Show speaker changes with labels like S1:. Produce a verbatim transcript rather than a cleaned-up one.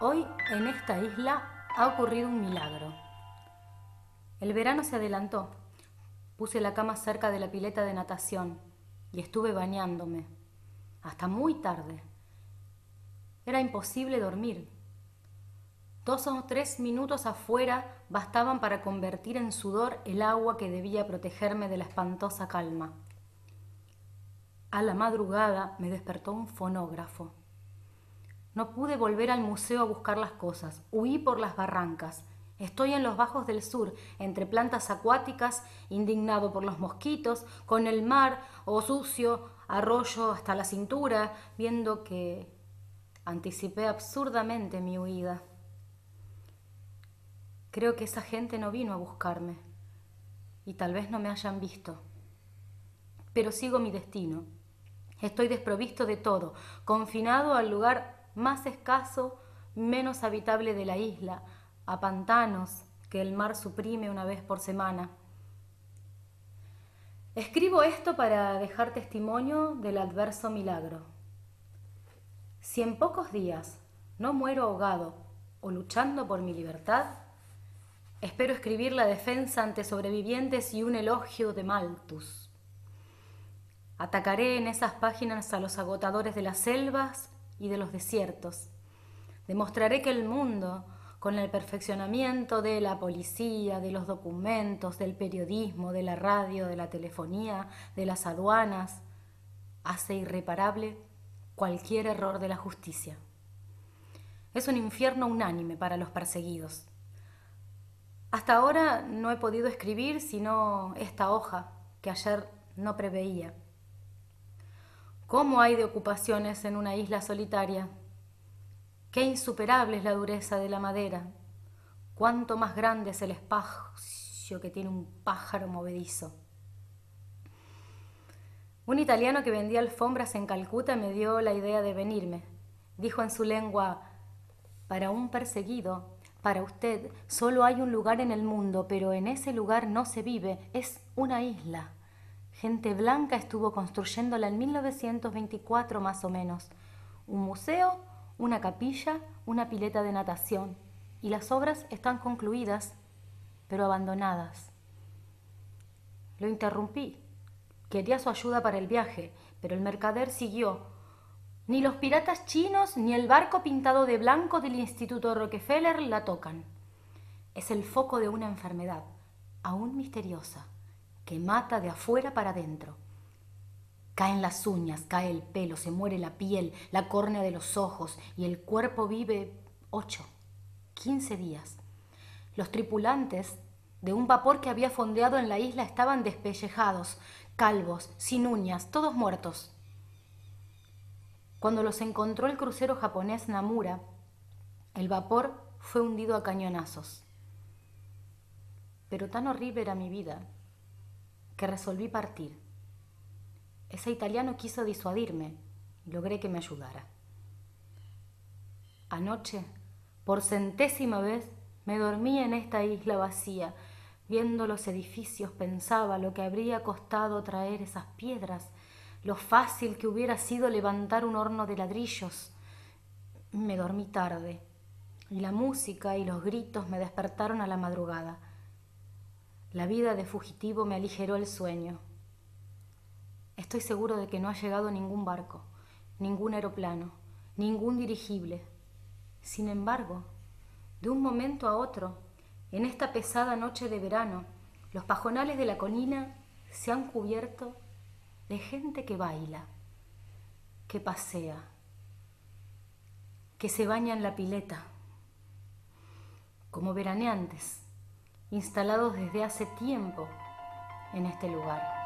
S1: Hoy en esta isla ha ocurrido un milagro. El verano se adelantó. Puse la cama cerca de la pileta de natación y estuve bañándome hasta muy tarde. Era imposible dormir. Dos o tres minutos afuera bastaban para convertir en sudor el agua que debía protegerme de la espantosa calma. A la madrugada me despertó un fonógrafo. No pude volver al museo a buscar las cosas. Huí por las barrancas. Estoy en los bajos del sur, entre plantas acuáticas, indignado por los mosquitos, con el mar, o sucio, arroyo hasta la cintura, viendo que anticipé absurdamente mi huida. Creo que esa gente no vino a buscarme, y tal vez no me hayan visto. Pero sigo mi destino. Estoy desprovisto de todo, confinado al lugar más escaso, menos habitable de la isla, a pantanos que el mar suprime una vez por semana. Escribo esto para dejar testimonio del adverso milagro. Si en pocos días no muero ahogado o luchando por mi libertad, espero escribir la defensa ante sobrevivientes y un elogio de Malthus. Atacaré en esas páginas a los agotadores de las selvas y de los desiertos. Demostraré que el mundo, con el perfeccionamiento de la policía, de los documentos, del periodismo, de la radio, de la telefonía, de las aduanas, hace irreparable cualquier error de la justicia. Es un infierno unánime para los perseguidos. Hasta ahora no he podido escribir sino esta hoja que ayer no preveía. ¿Cómo hay de ocupaciones en una isla solitaria? Qué insuperable es la dureza de la madera. Cuánto más grande es el espacio que tiene un pájaro movedizo. Un italiano que vendía alfombras en Calcuta me dio la idea de venirme. Dijo en su lengua: para un perseguido, para usted, solo hay un lugar en el mundo, pero en ese lugar no se vive, es una isla. Gente blanca estuvo construyéndola en mil novecientos veinticuatro más o menos. Un museo, una capilla, una pileta de natación. Y las obras están concluidas, pero abandonadas. Lo interrumpí. Quería su ayuda para el viaje, pero el mercader siguió. Ni los piratas chinos ni el barco pintado de blanco del Instituto Rockefeller la tocan. Es el foco de una enfermedad, aún misteriosa, que mata de afuera para adentro. Caen las uñas, cae el pelo, se muere la piel, la córnea de los ojos, y el cuerpo vive ocho, quince días. Los tripulantes de un vapor que había fondeado en la isla estaban despellejados, calvos, sin uñas, todos muertos. Cuando los encontró el crucero japonés Namura, el vapor fue hundido a cañonazos. Pero tan horrible era mi vida que resolví partir. Ese italiano quiso disuadirme y logré que me ayudara. Anoche, por centésima vez, me dormí en esta isla vacía. Viendo los edificios pensaba lo que habría costado traer esas piedras, lo fácil que hubiera sido levantar un horno de ladrillos. Me dormí tarde y la música y los gritos me despertaron a la madrugada. La vida de fugitivo me aligeró el sueño. Estoy seguro de que no ha llegado ningún barco, ningún aeroplano, ningún dirigible. Sin embargo, de un momento a otro, en esta pesada noche de verano, los pajonales de la colina se han cubierto de gente que baila, que pasea, que se baña en la pileta, como veraneantes, instalados desde hace tiempo en este lugar.